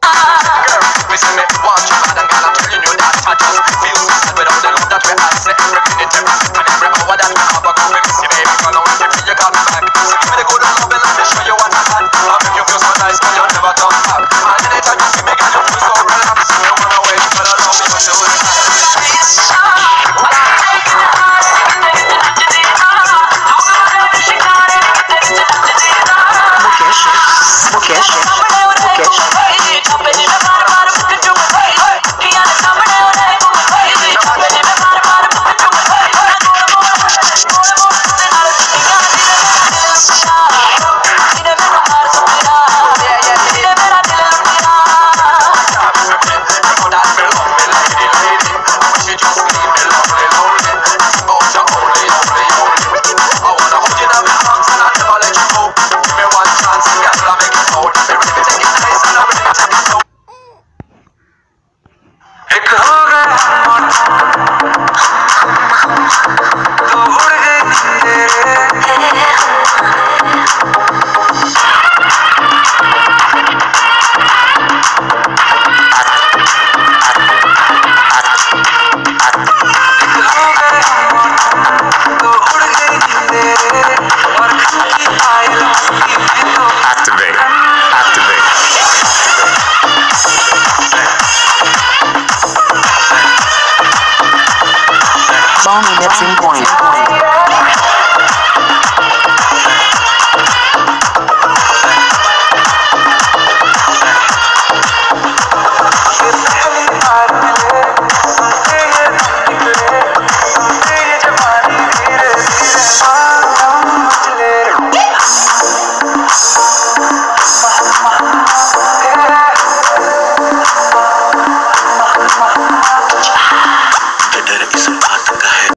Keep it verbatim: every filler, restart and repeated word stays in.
We say me want you bad and girl, I'm telling you that I just feel so sad without the love that we had. Say every minute, every second, every hour that we have, I come with you, baby. Girl, I want you till you call me back. So give me the good love and let me show you what I got. I'll make you feel so nice, but you'll never come back. And anytime you see me, girl, you feel so relaxed. You don't wanna wait, you gotta love me until the end. Mukesh, Mukesh, Mukesh. Bonnie Mixing Point.